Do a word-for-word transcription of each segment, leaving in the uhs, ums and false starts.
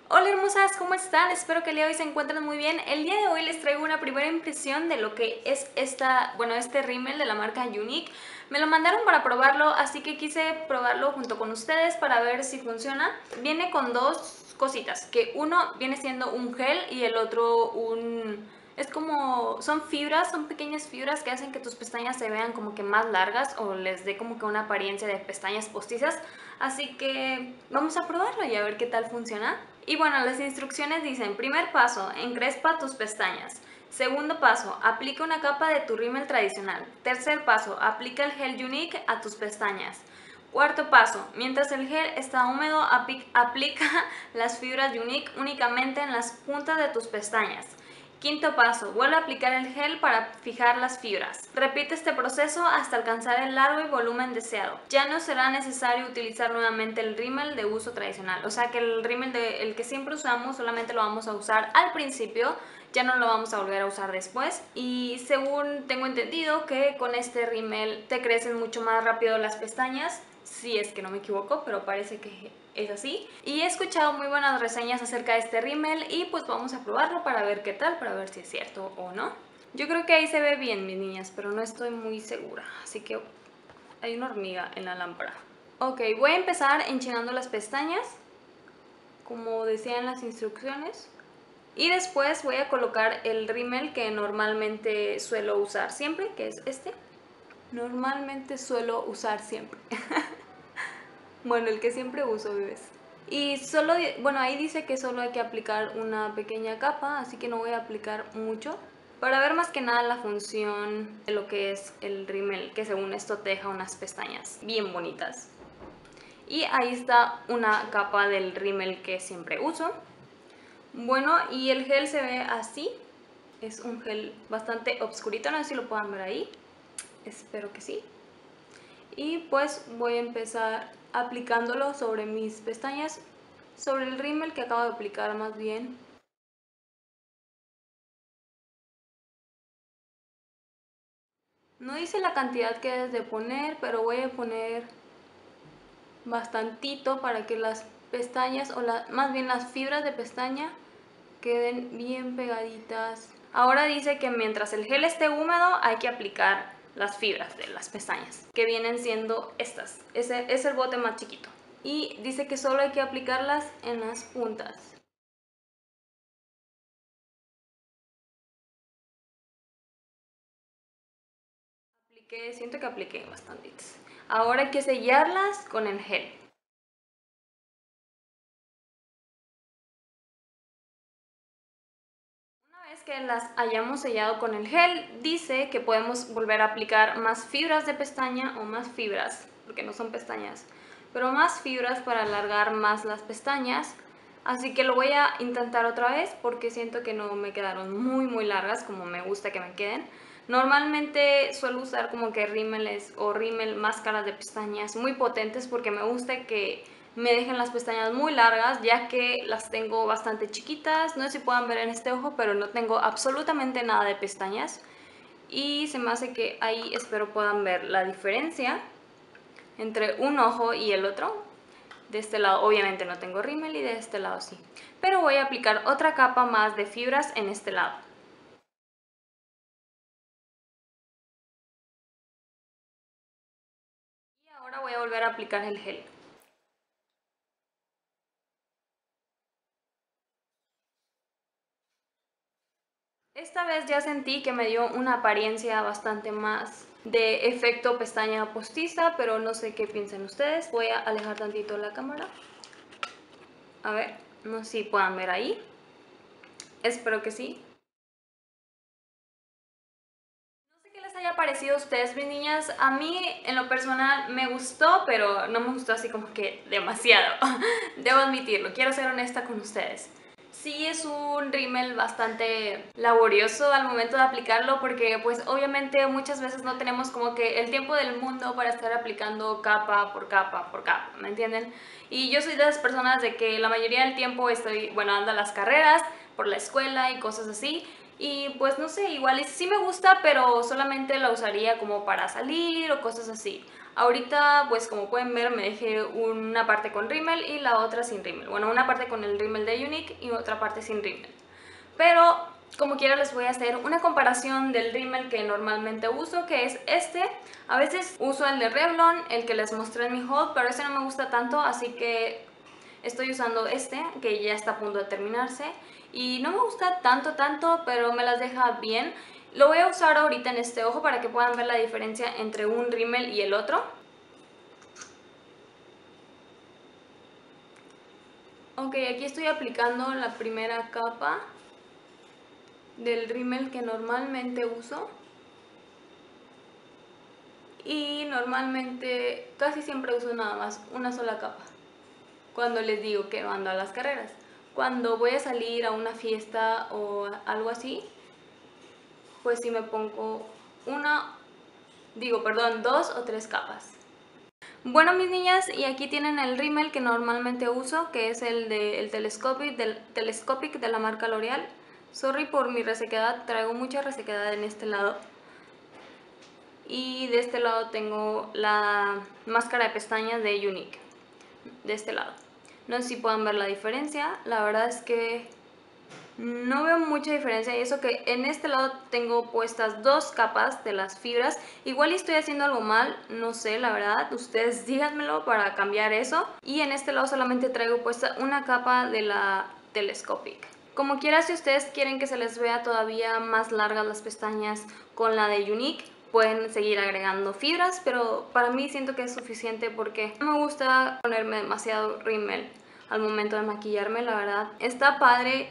Hola hermosas, ¿cómo están? Espero que el día de hoy se encuentren muy bien. El día de hoy les traigo una primera impresión de lo que es esta, bueno, este rímel de la marca Younique. Me lo mandaron para probarlo, así que quise probarlo junto con ustedes para ver si funciona. Viene con dos cositas, que uno viene siendo un gel y el otro un... Es como, son fibras, son pequeñas fibras que hacen que tus pestañas se vean como que más largas o les dé como que una apariencia de pestañas postizas. Así que vamos a probarlo y a ver qué tal funciona. Y bueno, las instrucciones dicen: primer paso, encrespa tus pestañas. Segundo paso, aplica una capa de tu rímel tradicional. Tercer paso, aplica el gel Younique a tus pestañas. Cuarto paso, mientras el gel está húmedo, aplica las fibras Younique únicamente en las puntas de tus pestañas. Quinto paso, vuelve a aplicar el gel para fijar las fibras. Repite este proceso hasta alcanzar el largo y volumen deseado. Ya no será necesario utilizar nuevamente el rímel de uso tradicional, o sea que el rímel de, el que siempre usamos solamente lo vamos a usar al principio, ya no lo vamos a volver a usar después. Y según tengo entendido que con este rímel te crecen mucho más rápido las pestañas, si es que no me equivoco, pero parece que es así. Y he escuchado muy buenas reseñas acerca de este rímel y pues vamos a probarlo para ver qué tal, para ver si es cierto o no. Yo creo que ahí se ve bien, mis niñas, pero no estoy muy segura, así que hay una hormiga en la lámpara. Ok, voy a empezar enchinando las pestañas, como decían las instrucciones. Y después voy a colocar el rímel que normalmente suelo usar siempre, que es este. Normalmente suelo usar siempre. Bueno, el que siempre uso, bebés. Y solo, bueno, ahí dice que solo hay que aplicar una pequeña capa, así que no voy a aplicar mucho. Para ver más que nada la función de lo que es el rímel, que según esto te deja unas pestañas bien bonitas. Y ahí está una capa del rímel que siempre uso. Bueno, y el gel se ve así. Es un gel bastante obscurito, no sé si lo puedan ver ahí. Espero que sí. Y pues voy a empezar aplicándolo sobre mis pestañas, sobre el rímel que acabo de aplicar más bien. No dice la cantidad que debes de poner, pero voy a poner bastantito para que las pestañas, o la, más bien las fibras de pestaña, queden bien pegaditas. Ahora dice que mientras el gel esté húmedo hay que aplicar las fibras de las pestañas, que vienen siendo estas. Ese es el bote más chiquito. Y dice que solo hay que aplicarlas en las puntas. Apliqué, siento que apliqué bastantitas. Ahora hay que sellarlas con el gel. Una vez que las hayamos sellado con el gel, dice que podemos volver a aplicar más fibras de pestaña o más fibras, porque no son pestañas, pero más fibras para alargar más las pestañas. Así que lo voy a intentar otra vez porque siento que no me quedaron muy muy largas como me gusta que me queden. Normalmente suelo usar como que rímeles o rímel máscaras de pestañas muy potentes porque me gusta que me dejen las pestañas muy largas, ya que las tengo bastante chiquitas. No sé si puedan ver en este ojo, pero no tengo absolutamente nada de pestañas. Y se me hace que ahí espero puedan ver la diferencia entre un ojo y el otro. De este lado obviamente no tengo rímel y de este lado sí. Pero voy a aplicar otra capa más de fibras en este lado. Y ahora voy a volver a aplicar el gel. Esta vez ya sentí que me dio una apariencia bastante más de efecto pestaña postiza, pero no sé qué piensan ustedes. Voy a alejar tantito la cámara. A ver, no sé si puedan ver ahí. Espero que sí. No sé qué les haya parecido a ustedes, mis niñas. A mí, en lo personal, me gustó, pero no me gustó así como que demasiado. Debo admitirlo, quiero ser honesta con ustedes. Sí es un rímel bastante laborioso al momento de aplicarlo porque pues obviamente muchas veces no tenemos como que el tiempo del mundo para estar aplicando capa por capa por capa, ¿me entienden? Y yo soy de las personas de que la mayoría del tiempo estoy, bueno, ando a las carreras, por la escuela y cosas así. Y pues no sé, igual sí me gusta, pero solamente la usaría como para salir o cosas así. Ahorita pues como pueden ver me dejé una parte con rímel y la otra sin rímel. Bueno, una parte con el rímel de Younique y otra parte sin rímel. Pero como quiera les voy a hacer una comparación del rímel que normalmente uso, que es este. A veces uso el de Revlon, el que les mostré en mi haul, pero ese no me gusta tanto, así que estoy usando este, que ya está a punto de terminarse. Y no me gusta tanto, tanto, pero me las deja bien. Lo voy a usar ahorita en este ojo para que puedan ver la diferencia entre un rímel y el otro. Ok, aquí estoy aplicando la primera capa del rímel que normalmente uso. Y normalmente casi siempre uso nada más una sola capa cuando les digo que ando a las carreras. Cuando voy a salir a una fiesta o algo así, pues sí me pongo una, digo, perdón, dos o tres capas. Bueno, mis niñas, y aquí tienen el rímel que normalmente uso, que es el de el Telescopic, del Telescopic de la marca L'Oreal. Sorry por mi resequedad, traigo mucha resequedad en este lado. Y de este lado tengo la máscara de pestañas de Younique, de este lado. No sé si puedan ver la diferencia, la verdad es que no veo mucha diferencia, y eso que en este lado tengo puestas dos capas de las fibras. Igual estoy haciendo algo mal, no sé, la verdad, ustedes díganmelo para cambiar eso. Y en este lado solamente traigo puesta una capa de la Telescopic. Como quiera, si ustedes quieren que se les vea todavía más largas las pestañas con la de Younique, pueden seguir agregando fibras, pero para mí siento que es suficiente porque no me gusta ponerme demasiado rímel al momento de maquillarme, la verdad. Está padre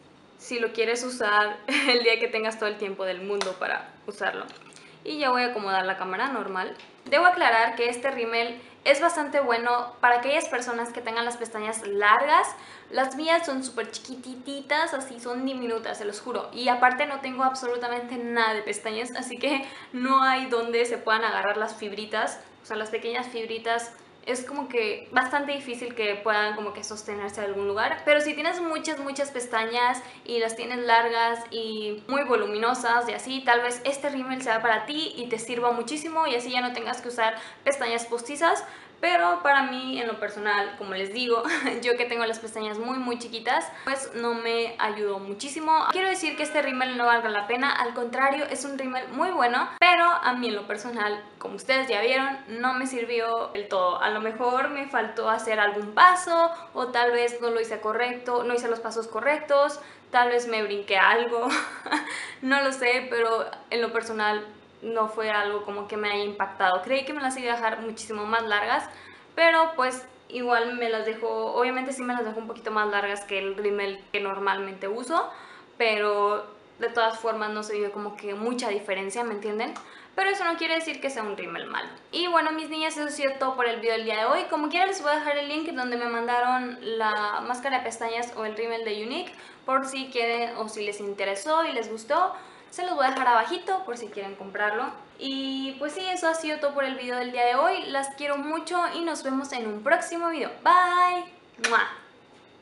si lo quieres usar el día que tengas todo el tiempo del mundo para usarlo. Y ya voy a acomodar la cámara normal. Debo aclarar que este rímel es bastante bueno para aquellas personas que tengan las pestañas largas. Las mías son súper chiquititas, así son diminutas, se los juro. Y aparte no tengo absolutamente nada de pestañas, así que no hay donde se puedan agarrar las fibritas. O sea, las pequeñas fibritas es como que bastante difícil que puedan como que sostenerse en algún lugar. Pero si tienes muchas, muchas pestañas y las tienes largas y muy voluminosas y así, tal vez este rímel sea para ti y te sirva muchísimo, y así ya no tengas que usar pestañas postizas. Pero para mí, en lo personal, como les digo, yo que tengo las pestañas muy muy chiquitas, pues no me ayudó muchísimo. Quiero decir que este rímel no valga la pena, al contrario, es un rímel muy bueno, pero a mí en lo personal, como ustedes ya vieron, no me sirvió del todo. A lo mejor me faltó hacer algún paso, o tal vez no lo hice correcto, no hice los pasos correctos, tal vez me brinqué algo, no lo sé, pero en lo personal no fue algo como que me haya impactado. Creí que me las iba a dejar muchísimo más largas, pero pues igual me las dejó, obviamente sí me las dejó un poquito más largas que el rímel que normalmente uso, pero de todas formas no se vio como que mucha diferencia, ¿me entienden? Pero eso no quiere decir que sea un rímel malo. Y bueno, mis niñas, eso ha sido todo por el video del día de hoy. Como quiera les voy a dejar el link donde me mandaron la máscara de pestañas o el rímel de Younique, por si quieren o si les interesó y les gustó. Se los voy a dejar abajito por si quieren comprarlo. Y pues sí, eso ha sido todo por el video del día de hoy. Las quiero mucho y nos vemos en un próximo video. Bye. ¡Mua!